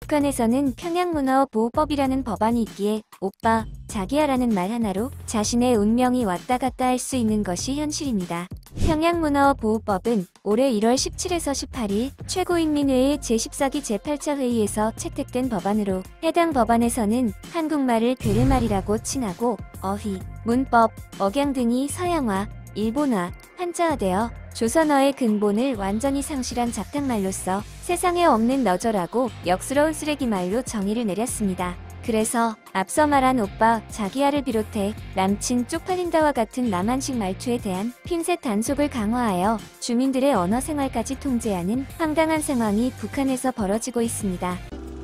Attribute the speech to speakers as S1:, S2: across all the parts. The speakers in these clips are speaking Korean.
S1: 북한에서는 평양문화보호법이라는 법안이 있기에 오빠, 자기야라는 말 하나로 자신의 운명이 왔다 갔다 할 수 있는 것이 현실입니다. 평양문화보호법은 올해 1월 17에서 18일 최고인민회의 제14기 제8차 회의에서 채택된 법안으로 해당 법안에서는 한국말을 괴르말이라고 칭하고 어휘, 문법, 억양 등이 서양화, 일본화, 한자화되어 조선어의 근본을 완전히 상실한 잡탕말로써 세상에 없는 너저라고 역스러운 쓰레기말로 정의를 내렸습니다. 그래서 앞서 말한 오빠, 자기야를 비롯해 남친 쪽팔린다와 같은 남한식 말투에 대한 핀셋 단속을 강화하여 주민들의 언어 생활까지 통제하는 황당한 상황이 북한에서 벌어지고 있습니다.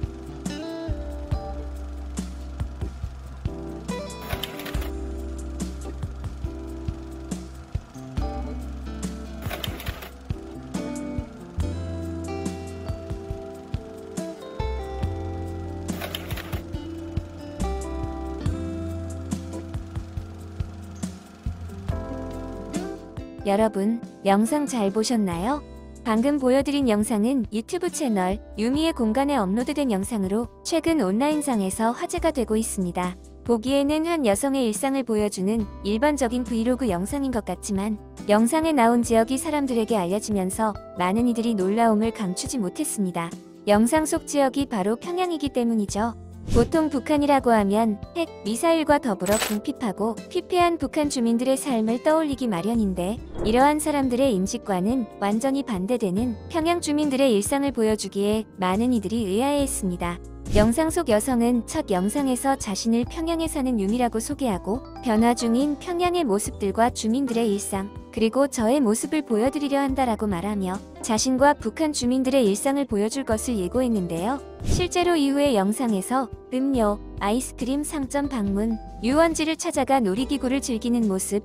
S1: 여러분, 영상 잘 보셨나요? 방금 보여드린 영상은 유튜브 채널 유미의 공간에 업로드된 영상으로 최근 온라인상에서 화제가 되고 있습니다. 보기에는 한 여성의 일상을 보여주는 일반적인 브이로그 영상인 것 같지만 영상에 나온 지역이 사람들에게 알려지면서 많은 이들이 놀라움을 감추지 못했습니다. 영상 속 지역이 바로 평양이기 때문이죠. 보통 북한이라고 하면 핵, 미사일과 더불어 궁핍하고 피폐한 북한 주민들의 삶을 떠올리기 마련인데 이러한 사람들의 인식과는 완전히 반대되는 평양 주민들의 일상을 보여주기에 많은 이들이 의아해했습니다. 영상 속 여성은 첫 영상에서 자신을 평양에 사는 유미라고 소개하고 변화 중인 평양의 모습들과 주민들의 일상, 그리고 저의 모습을 보여드리려 한다라고 말하며 자신과 북한 주민들의 일상을 보여줄 것을 예고했는데요. 실제로 이후의 영상에서 음료, 아이스크림 상점 방문, 유원지를 찾아가 놀이기구를 즐기는 모습,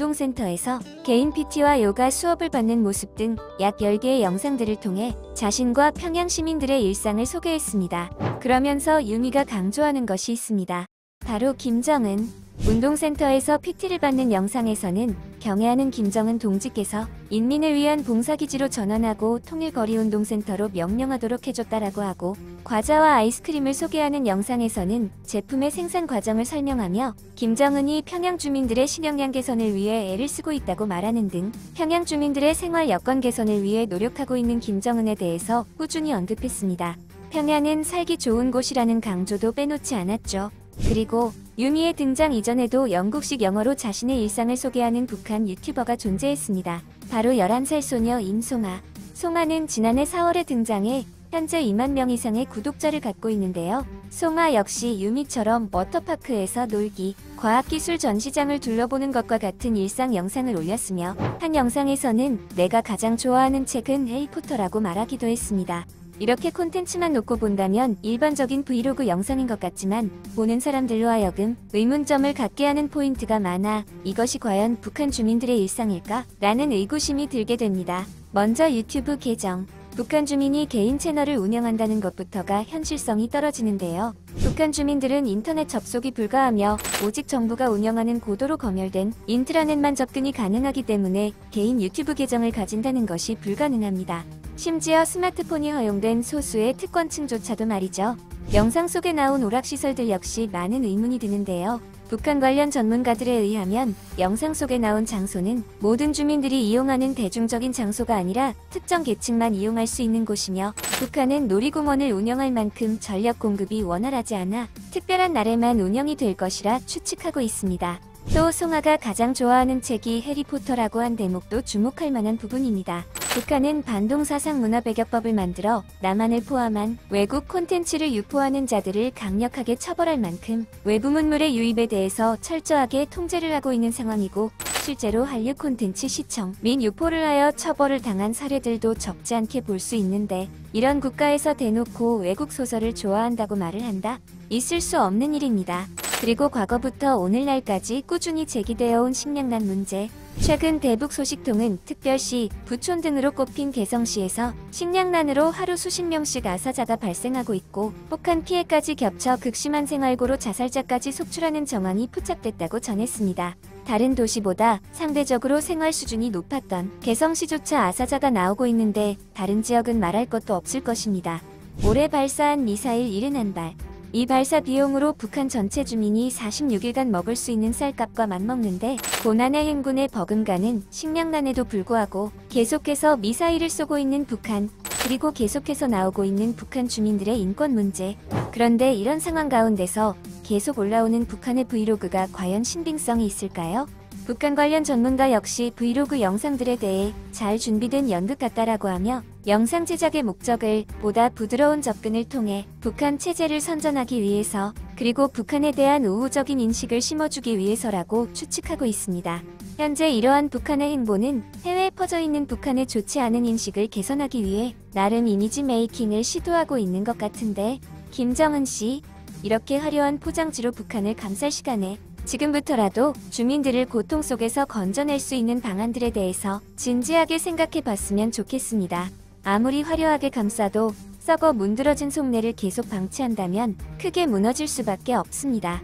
S1: 운동센터에서 개인 PT와 요가 수업을 받는 모습 등 약 10개의 영상들을 통해 자신과 평양 시민들의 일상을 소개했습니다. 그러면서 유미가 강조하는 것이 있습니다. 바로 김정은. 운동센터에서 PT를 받는 영상에서는 경애하는 김정은 동지께서 인민을 위한 봉사기지로 전환하고 통일거리운동센터로 명령하도록 해줬다라고 하고, 과자와 아이스크림을 소개하는 영상에서는 제품의 생산 과정을 설명하며 김정은이 평양 주민들의 식량량 개선을 위해 애를 쓰고 있다고 말하는 등 평양 주민들의 생활 여건 개선을 위해 노력하고 있는 김정은에 대해서 꾸준히 언급했습니다. 평양은 살기 좋은 곳이라는 강조도 빼놓지 않았죠. 그리고 유미의 등장 이전에도 영국식 영어로 자신의 일상을 소개하는 북한 유튜버가 존재했습니다. 바로 11살 소녀 임송아. 송아는 지난해 4월에 등장해 현재 2만 명 이상의 구독자를 갖고 있는데요. 송아 역시 유미처럼 워터파크에서 놀기, 과학기술 전시장을 둘러보는 것과 같은 일상 영상을 올렸으며 한 영상에서는 내가 가장 좋아하는 책은 해리포터라고 말하기도 했습니다. 이렇게 콘텐츠만 놓고 본다면 일반적인 브이로그 영상인 것 같지만 보는 사람들로 하여금 의문점을 갖게 하는 포인트가 많아 이것이 과연 북한 주민들의 일상일까? 라는 의구심이 들게 됩니다. 먼저 유튜브 계정. 북한 주민이 개인 채널을 운영한다는 것부터가 현실성이 떨어지는데요. 북한 주민들은 인터넷 접속이 불가하며 오직 정부가 운영하는 고도로 검열된 인트라넷만 접근이 가능하기 때문에 개인 유튜브 계정을 가진다는 것이 불가능합니다. 심지어 스마트폰이 허용된 소수의 특권층조차도 말이죠. 영상 속에 나온 오락시설들 역시 많은 의문이 드는데요. 북한 관련 전문가들에 의하면 영상 속에 나온 장소는 모든 주민들이 이용하는 대중적인 장소가 아니라 특정 계층만 이용할 수 있는 곳이며 북한은 놀이공원을 운영할 만큼 전력 공급이 원활하지 않아 특별한 날에만 운영이 될 것이라 추측하고 있습니다. 또 송아가 가장 좋아하는 책이 해리포터라고 한 대목도 주목할 만한 부분입니다. 북한은 반동사상문화배격법을 만들어 남한을 포함한 외국 콘텐츠를 유포하는 자들을 강력하게 처벌할 만큼 외부 문물의 유입에 대해서 철저하게 통제를 하고 있는 상황이고, 실제로 한류 콘텐츠 시청 및 유포를 하여 처벌을 당한 사례들도 적지 않게 볼 수 있는데, 이런 국가에서 대놓고 외국 소설을 좋아한다고 말을 한다? 있을 수 없는 일입니다. 그리고 과거부터 오늘날까지 꾸준히 제기되어 온 식량난 문제. 최근 대북 소식통은 특별시, 부촌 등으로 꼽힌 개성시에서 식량난으로 하루 수십 명씩 아사자가 발생하고 있고 혹한 피해까지 겹쳐 극심한 생활고로 자살자까지 속출하는 정황이 포착됐다고 전했습니다. 다른 도시보다 상대적으로 생활 수준이 높았던 개성시조차 아사자가 나오고 있는데 다른 지역은 말할 것도 없을 것입니다. 올해 발사한 미사일 71발. 이 발사 비용으로 북한 전체 주민이 46일간 먹을 수 있는 쌀값과 맞먹는데 고난의 행군에 버금가는 식량난에도 불구하고 계속해서 미사일을 쏘고 있는 북한, 그리고 계속해서 나오고 있는 북한 주민들의 인권 문제. 그런데 이런 상황 가운데서 계속 올라오는 북한의 브이로그가 과연 신빙성이 있을까요? 북한 관련 전문가 역시 브이로그 영상들에 대해 잘 준비된 연극 같다라고 하며 영상 제작의 목적을 보다 부드러운 접근을 통해 북한 체제를 선전하기 위해서, 그리고 북한에 대한 우호적인 인식을 심어주기 위해서라고 추측하고 있습니다. 현재 이러한 북한의 행보는 해외에 퍼져 있는 북한의 좋지 않은 인식을 개선하기 위해 나름 이미지 메이킹을 시도하고 있는 것 같은데, 김정은 씨, 이렇게 화려한 포장지로 북한을 감쌀 시간에 지금부터라도 주민들을 고통 속에서 건져낼 수 있는 방안들에 대해서 진지하게 생각해 봤으면 좋겠습니다. 아무리 화려하게 감싸도 썩어 문드러진 속내를 계속 방치한다면 크게 무너질 수밖에 없습니다.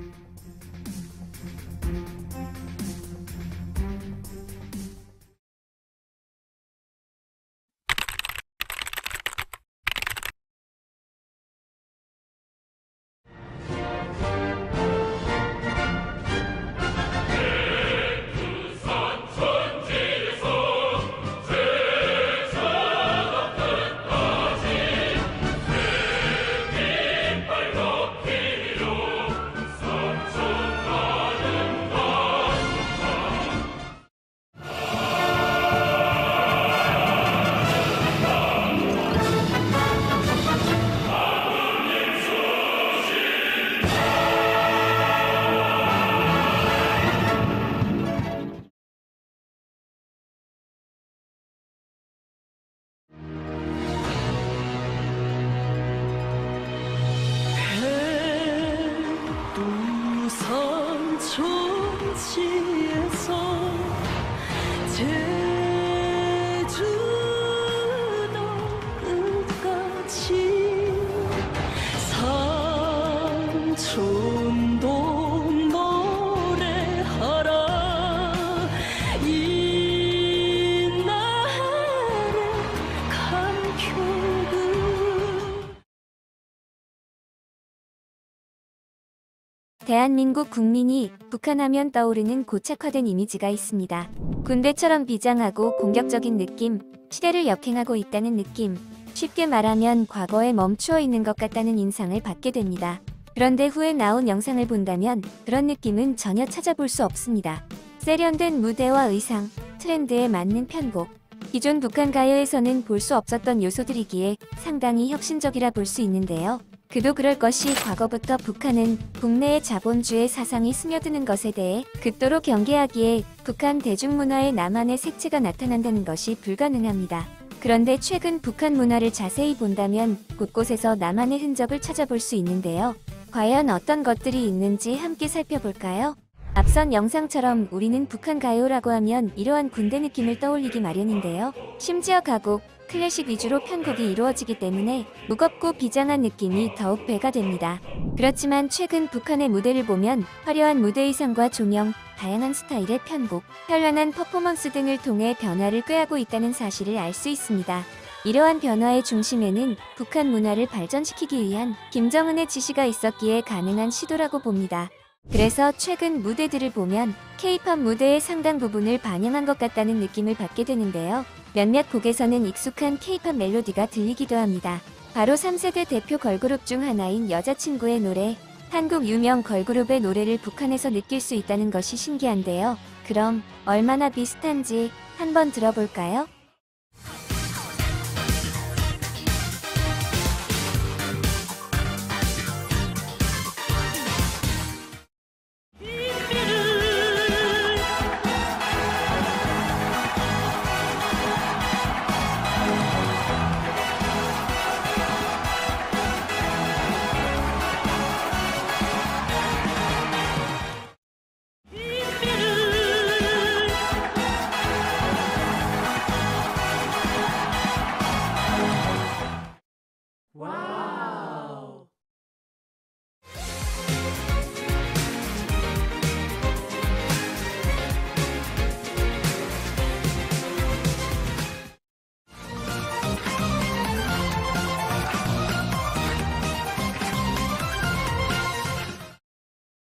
S1: 대한민국 국민이 북한하면 떠오르는 고착화된 이미지가 있습니다. 군대처럼 비장하고 공격적인 느낌, 시대를 역행하고 있다는 느낌, 쉽게 말하면 과거에 멈추어 있는 것 같다는 인상을 받게 됩니다. 그런데 후에 나온 영상을 본다면 그런 느낌은 전혀 찾아볼 수 없습니다. 세련된 무대와 의상, 트렌드에 맞는 편곡, 기존 북한 가요에서는 볼 수 없었던 요소들이기에 상당히 혁신적이라 볼 수 있는데요. 그도 그럴 것이 과거부터 북한은 국내의 자본주의 사상이 스며드는 것에 대해 극도로 경계하기에 북한 대중문화에 나만의 색채가 나타난다는 것이 불가능합니다. 그런데 최근 북한 문화를 자세히 본다면 곳곳에서 나만의 흔적을 찾아볼 수 있는데요. 과연 어떤 것들이 있는지 함께 살펴볼까요? 앞선 영상처럼 우리는 북한 가요라고 하면 이러한 군대 느낌을 떠올리기 마련인데요. 심지어 가곡, 클래식 위주로 편곡이 이루어지기 때문에 무겁고 비장한 느낌이 더욱 배가 됩니다. 그렇지만 최근 북한의 무대를 보면 화려한 무대 의상과 조명, 다양한 스타일의 편곡, 현란한 퍼포먼스 등을 통해 변화를 꾀하고 있다는 사실을 알 수 있습니다. 이러한 변화의 중심에는 북한 문화를 발전시키기 위한 김정은의 지시가 있었기에 가능한 시도라고 봅니다. 그래서 최근 무대들을 보면 K-팝 무대의 상당 부분을 반영한 것 같다는 느낌을 받게 되는데요. 몇몇 곡에서는 익숙한 K-팝 멜로디가 들리기도 합니다. 바로 3세대 대표 걸그룹 중 하나인 여자친구의 노래, 한국 유명 걸그룹의 노래를 북한에서 느낄 수 있다는 것이 신기한데요. 그럼 얼마나 비슷한지 한번 들어볼까요?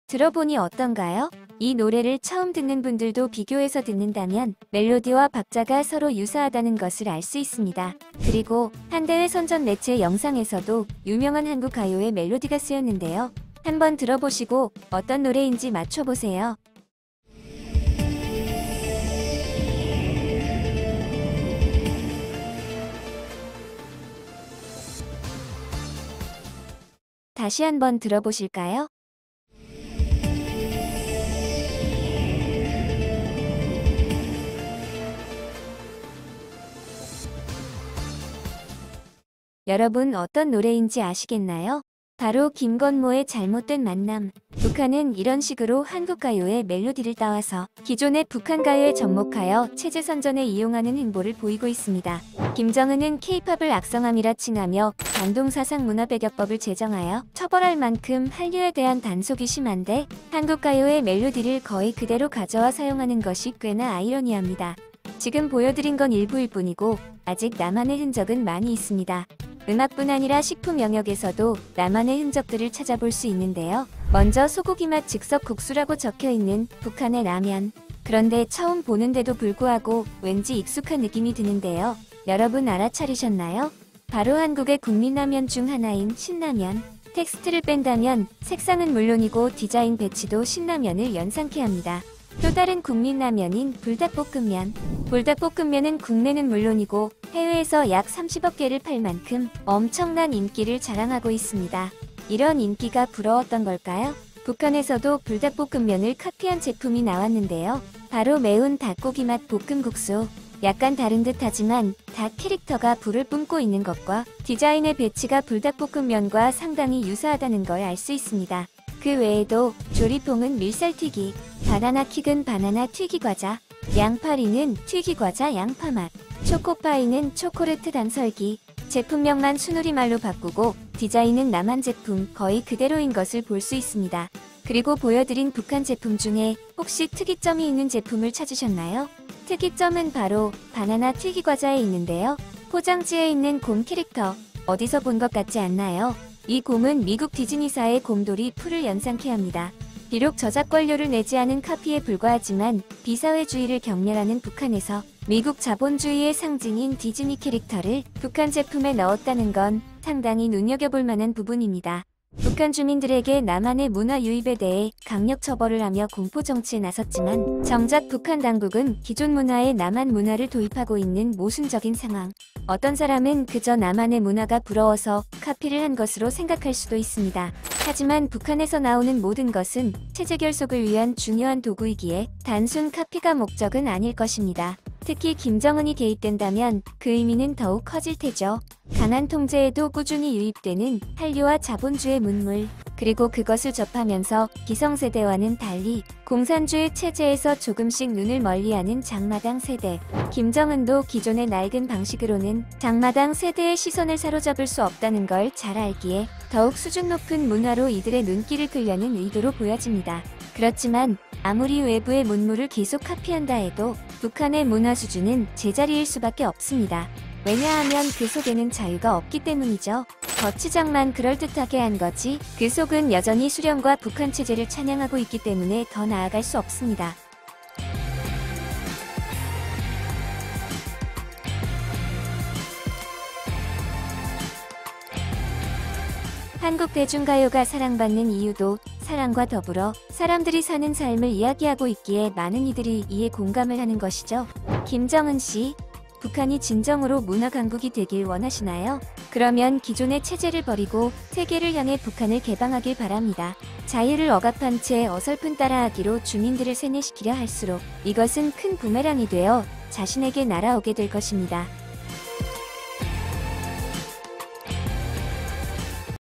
S1: 들어보니 어떤가요? 이 노래를 처음 듣는 분들도 비교해서 듣는다면 멜로디와 박자가 서로 유사하다는 것을 알 수 있습니다. 그리고 한대회 선전 매체 영상에서도 유명한 한국 가요의 멜로디가 쓰였는데요. 한번 들어보시고 어떤 노래인지 맞춰보세요. 다시 한번 들어보실까요? 여러분 어떤 노래인지 아시겠나요? 바로 김건모의 잘못된 만남. 북한은 이런 식으로 한국 가요의 멜로디를 따와서 기존의 북한 가요에 접목하여 체제 선전에 이용하는 행보를 보이고 있습니다. 김정은은 K-팝을 악성함이라 칭하며 반동사상 문화배격법을 제정하여 처벌할 만큼 한류에 대한 단속이 심한데 한국 가요의 멜로디를 거의 그대로 가져와 사용하는 것이 꽤나 아이러니합니다. 지금 보여드린 건 일부일 뿐이고 아직 나만의 흔적은 많이 있습니다. 음악뿐 아니라 식품 영역에서도 나만의 흔적들을 찾아볼 수 있는데요. 먼저 소고기 맛 즉석 국수라고 적혀있는 북한의 라면. 그런데 처음 보는데도 불구하고 왠지 익숙한 느낌이 드는데요. 여러분 알아차리셨나요? 바로 한국의 국민라면 중 하나인 신라면. 텍스트를 뺀다면 색상은 물론이고 디자인 배치도 신라면을 연상케 합니다. 또 다른 국민라면인 불닭볶음면. 불닭볶음면은 국내는 물론이고 해외에서 약 30억 개를 팔 만큼 엄청난 인기를 자랑하고 있습니다. 이런 인기가 부러웠던 걸까요? 북한에서도 불닭볶음면을 카피한 제품이 나왔는데요. 바로 매운 닭고기 맛 볶음국수. 약간 다른 듯 하지만 닭 캐릭터가 불을 뿜고 있는 것과 디자인의 배치가 불닭볶음면과 상당히 유사하다는 걸 알 수 있습니다. 그 외에도 조리퐁은 밀살튀기, 바나나킥은 바나나 튀기과자, 양파리는 튀기과자 양파맛, 초코파이는 초코레트 단설기, 제품명만 순우리말로 바꾸고 디자인은 남한 제품 거의 그대로인 것을 볼 수 있습니다. 그리고 보여드린 북한 제품 중에 혹시 특이점이 있는 제품을 찾으셨나요? 특이점은 바로 바나나 튀기과자에 있는데요. 포장지에 있는 곰 캐릭터, 어디서 본 것 같지 않나요? 이 곰은 미국 디즈니사의 곰돌이 풀을 연상케 합니다. 비록 저작권료를 내지 않은 카피에 불과하지만 비사회주의를 경멸하는 북한에서 미국 자본주의의 상징인 디즈니 캐릭터를 북한 제품에 넣었다는 건 상당히 눈여겨볼 만한 부분입니다. 북한 주민들에게 남한의 문화 유입에 대해 강력 처벌을 하며 공포 정치에 나섰지만 정작 북한 당국은 기존 문화에 남한 문화를 도입하고 있는 모순적인 상황. 어떤 사람은 그저 남한의 문화가 부러워서 카피를 한 것으로 생각할 수도 있습니다. 하지만 북한에서 나오는 모든 것은 체제 결속을 위한 중요한 도구이기에 단순 카피가 목적은 아닐 것입니다. 특히 김정은이 개입된다면 그 의미는 더욱 커질 테죠. 강한 통제에도 꾸준히 유입되는 한류와 자본주의 문물, 그리고 그것을 접하면서 기성세대와는 달리 공산주의 체제에서 조금씩 눈을 멀리하는 장마당 세대. 김정은도 기존의 낡은 방식으로는 장마당 세대의 시선을 사로잡을 수 없다는 걸 잘 알기에 더욱 수준 높은 문화로 이들의 눈길을 끌려는 의도로 보여집니다. 그렇지만 아무리 외부의 문물을 계속 카피한다 해도 북한의 문화 수준은 제자리일 수밖에 없습니다. 왜냐하면 그 속에는 자유가 없기 때문이죠. 거치장만 그럴듯하게 한 거지 그 속은 여전히 수령과 북한 체제를 찬양하고 있기 때문에 더 나아갈 수 없습니다. 한국 대중가요가 사랑받는 이유도 사랑과 더불어 사람들이 사는 삶을 이야기하고 있기에 많은 이들이 이에 공감을 하는 것이죠. 김정은 씨, 북한이 진정으로 문화 강국이 되길 원하시나요? 그러면 기존의 체제를 버리고 세계를 향해 북한을 개방하길 바랍니다. 자유를 억압한 채 어설픈 따라하기로 주민들을 세뇌시키려 할수록 이것은 큰 부메랑이 되어 자신에게 날아오게 될 것입니다.